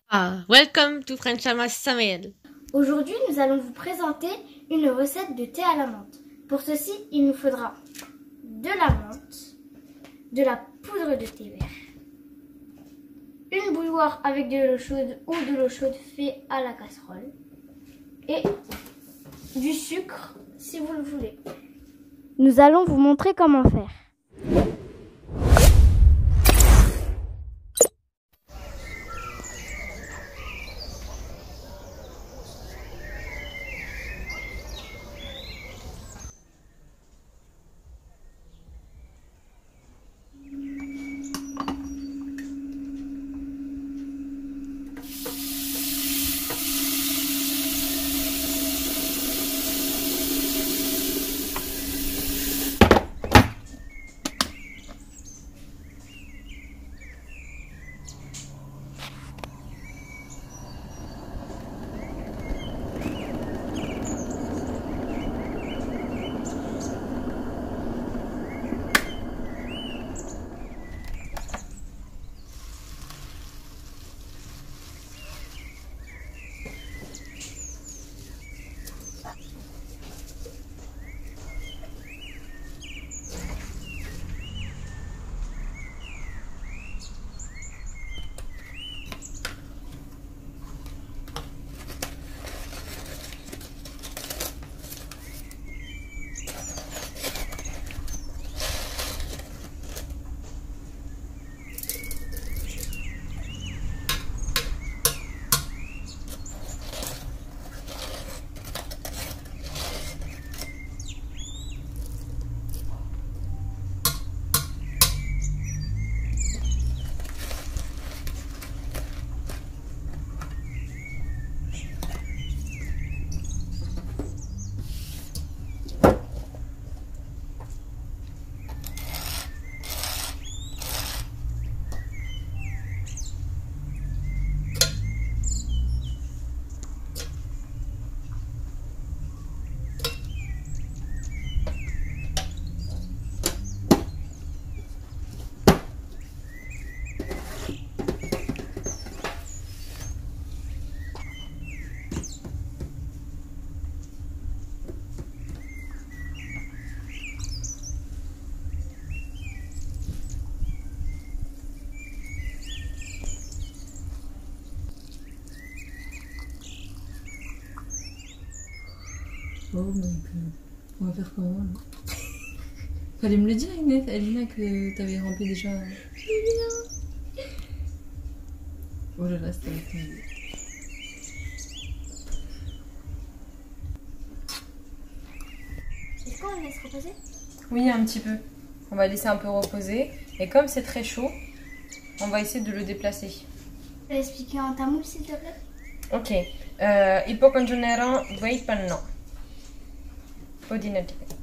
Welcome to French Mama Samuel. Aujourd'hui, nous allons vous présenter une recette de thé à la menthe. Pour ceci, il nous faudra de la menthe, de la poudre de thé vert, une bouilloire avec de l'eau chaude ou de l'eau chaude fait à la casserole et du sucre si vous le voulez. Nous allons vous montrer comment faire. Oh my god. On va faire comment là? Fallait me le dire, Inès, Alina, que t'avais rempli déjà. Oh là là, c'était terrible. Est-ce qu'on le laisse reposer? Oui, un petit peu. On va laisser un peu reposer. Et comme c'est très chaud, on va essayer de le déplacer. Tu peux expliquer en tamoul s'il te plaît? Ok. Il faut congeler 20 பண்ணணும். புதினா